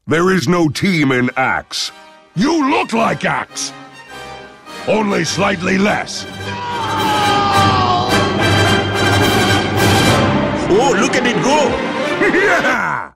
There is no team in Axe. You look like Axe. Only slightly less. Oh, look at it go! Yeah!